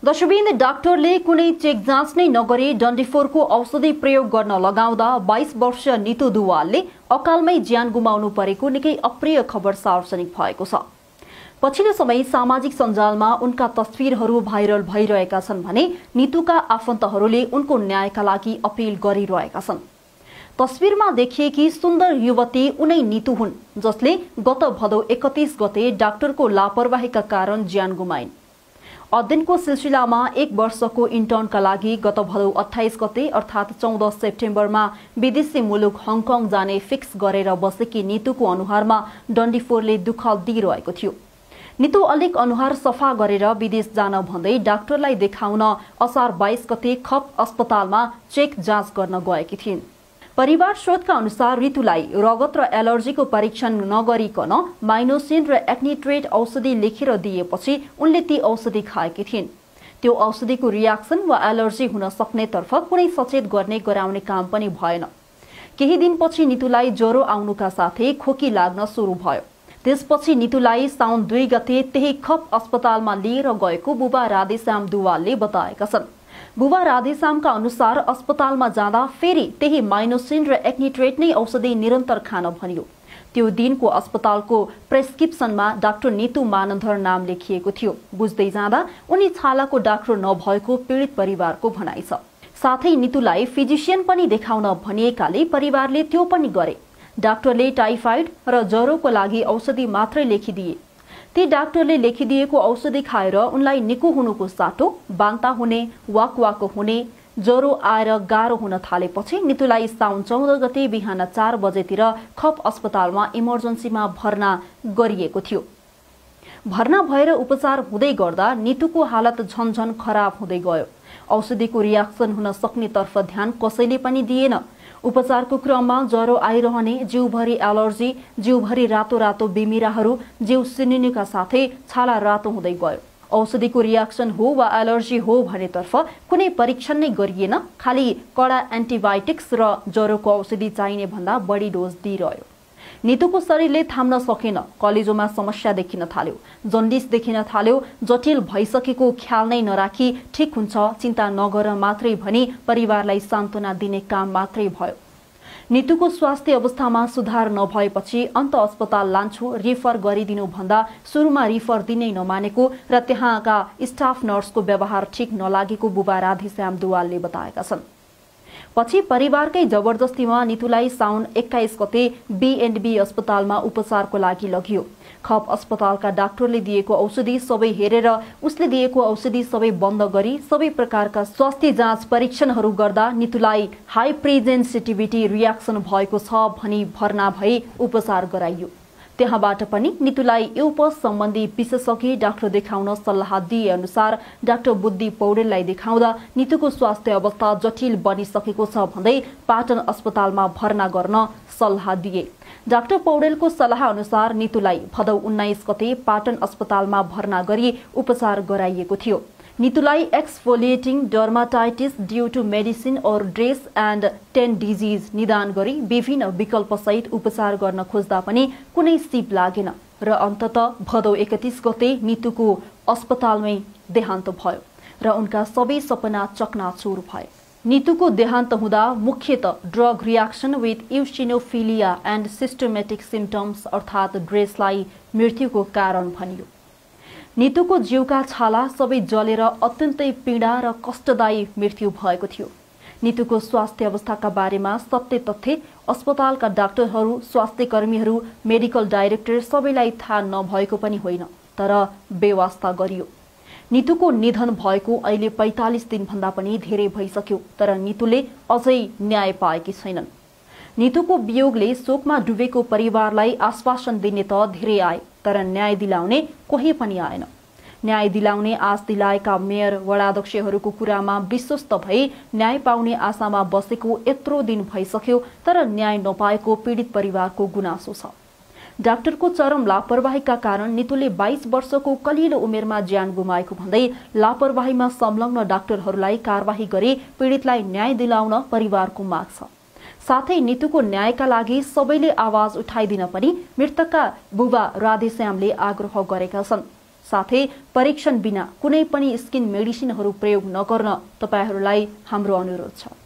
दशबिन्द डाक्टरले कुनै चेक जाँच नै नगरी डन्डीफोरको औषधि प्रयोग गर्न लगाउँदा 22 वर्षीय नितु दुवालले अकालमै ज्यान गुमाउनु परेको निकै अप्रिय खबर सार्वजनिक भएको छ। पछिल्लो समय सामाजिक सञ्जालमा उनका तस्बिरहरू भाइरल भइरहेका छन् भने नितुका आफन्तहरूले उनको न्यायका लागि अपील गरिरहेका छन्। तस्बिरमा देखिएकी सुन्दर युवती उनै नितु हुन् जसले गत भदौ 31 गते डाक्टरको लापरवाहीका कारण ज्यान गुमाइन्। अध्ययनको सिलसिलामा 1 वर्षको इन्टर्नका लागि गत भदौ 28 गते अर्थात् 14 सेप्टेम्बरमा विदेशी मुलुक हङकङ जाने फिक्स गरेर बसेकी नितुको अनुहारमा डन्डीफोरले दुःख दिइरहेको थियो। नितु अलिक अनुहार सफा गरेर विदेश जान भन्दै डाक्टरलाई देखाउन असार 22 गते खप अस्पतालमा चेक जाँच गर्न गएकी थिइन्। परिवार स्रोतका अनुसार ऋतुलाई रगत र एलर्जीको परीक्षण नगरिकन माइनोसिन र एक्निट्रेट औषधि लेखेर दिएपछि उनले ती औषधि खाएकी थिइन्। त्यो औषधिको रियाक्सन वा एलर्जी हुन सक्नेतर्फ कुनै सचेत गर्ने गराउने काम पनि भएन। केही दिनपछि नितुलाई ज्वरो आउनुका साथै खोकी लाग्न सुरु भयो। त्यसपछि नितुलाई साउन 2 गते त्यही खप अस्पतालमा लिएर गएको बुबा राधेश्याम दुवालले बताएका छन्। बुबा राधेश्यामका अनुसार अस्पतालमा जाँदा फेरि त्यही माइनोसिन र एक्निट्रेट नै औषधि निरन्तर खान भनियो। त्यो दिनको अस्पतालको प्रेस्क्रिप्सनमा डाक्टर नितु मानन्धर नाम लेखिएको थियो। बुझ्दै जाँदा उनी छालाको डाक्टर नभएको पीडित परिवारको भनाइ छ। साथै नितुलाई फिजिशियन पनि देखाउन भनिएकाले परिवारले त्यो पनि गरे। डाक्टरले टाइफाइड र ज्वरोको लागि औषधि मात्रै लेखिदिए। ती डाक्टरले लेखिदिएको औषधि खाएर उनलाई निको हुनुको साटो बान्ता हुने, वाक हुने, ज्वरो आएर गाह्रो हुन थालेपछि नितुलाई साउन 14 गते बिहान 4 बजेतिर खप अस्पतालमा इमर्जेन्सीमा भर्ना गरिएको थियो। भर्ना भएर उपचार हुँदै गर्दा नितुको हालत झनझन खराब हुँदै गयो। औषधिको रियाक्सन हुन सक्नेतर्फ ध्यान कसैले पनि दिएन। उपचारको क्रममा ज्वरो आइरहने, जिउभरि एलर्जी, जिउभरि रातो रातो बिमिराहरू, जिउ सिनिनुका साथै छाला रातो हुँदै गयो। औषधिको रियाक्सन हो वा एलर्जी हो भनेतर्फ कुनै परीक्षण नै गरिएन। खालि कडा एन्टिबायोटिक्स र ज्वरोको औषधि चाहिने भन्दा बढी डोज दिइरह्यो। नितुको शरीरले थाम्न सकेन। कलेजोमा समस्या देखिन थाल्यो, जन्डिस देखिन थाल्यो। जटिल भइसकेको ख्याल नै नराखी ठिक हुन्छ, चिन्ता नगर मात्रै भनी परिवारलाई सान्त्वना दिने काम मात्रै भयो। नितुको स्वास्थ्य अवस्थामा सुधार नभएपछि अन्त अस्पताल लान्छु रिफर गरिदिनु भन्दा सुरुमा रिफर दिनै नमानेको र त्यहाँका स्टाफ नर्सको व्यवहार ठिक नलागेको बुबा राधेश्याम दुवालले बताएका छन्। पछि परिवारकै जबरजस्तीमा नितुलाई साउन 21 गते B&B अस्पतालमा उपचारको लागि लगियो। खप अस्पतालका डाक्टरले दिएको औषधि सबै हेरेर उसले दिएको औषधि सबै बन्द गरी सबै प्रकारका स्वास्थ्य जाँच परीक्षणहरू गर्दा नितुलाई हाई प्रेजेन्सिटिभिटी रियाक्सन भएको छ भनी भर्ना भई उपचार गराइयो। त्यहाँबाट पनि नितुलाई युपस सम्बन्धी विशेषज्ञ डाक्टर देखाउन सल्लाह दिए अनुसार डाक्टर बुद्धि पौडेललाई देखाउँदा नितुको स्वास्थ्य अवस्था जटिल बनिसकेको छ भन्दै पाटन अस्पतालमा भर्ना गर्न सल्लाह दिए। डाक्टर पौडेलको सल्लाह अनुसार नितुलाई भदौ 19 गते पाटन अस्पतालमा भर्ना गरी उपचार गराइएको थियो। नितुलाई exfoliating dermatitis due to medicine or DRESS and 10 disease निदान गरी विभिन्न विकल्पसहित उपचार गर्न खोज्दा पनि कुनै सिप लागेन र अन्ततः भदौ 31 गते नितुको अस्पतालमै देहान्त भयो र उनका सबै सपना चकनाचुर भए। नितुको देहान्त हुँदा मुख्यतः drug reaction with eosinophilia and systemic symptoms अर्थात् ड्रेसलाई मृत्युको कारण भनियो। नितुको जिउका छाला सबै जलेर अत्यन्तै पीडा र कष्टदायी मृत्यु भएको थियो। नितुको स्वास्थ्य अवस्थाका बारेमा सत्य तथ्य अस्पतालका डाक्टरहरू, स्वास्थ्य कर्मीहरू, मेडिकल डाइरेक्टर सबैलाई थाहा नभएको पनि होइन, तर बेवास्ता गरियो। नितुको निधन भएको अहिले 45 दिन भन्दा पनि धेरै भइसक्यो, तर नितुले अझै न्याय पाएकी छैनन्। नितुको वियोगले शोकमा डुबेको परिवारलाई आश्वासन दिने त धेरै आए, तर न्याय दिलाउने कोही पनि आएन। न्याय दिलाउने आश दिलाएका मेयर, वडाध्यक्षहरूको कुरामा विश्वस्त भई न्याय पाउने आशामा बसेको यत्रो दिन भइसक्यो, तर न्याय नपाएको पीडित परिवारको गुनासो छ। डाक्टरको चरम लापरवाहीका कारण नितुले 22 वर्षको कलिलो उमेरमा ज्यान गुमाएको भन्दै लापरवाहीमा संलग्न डाक्टरहरूलाई कारवाही गरी पीडितलाई न्याय दिलाउन परिवारको माग छ। साथै नितुको न्यायका लागि सबैले आवाज उठाइदिन पनि मृतकका बुबा राधेश्यामले आग्रह गरेका छन्। साथै परीक्षण बिना कुनै पनि स्किन मेडिसिनहरू प्रयोग नगर्न तपाईहरूलाई हाम्रो अनुरोध छ।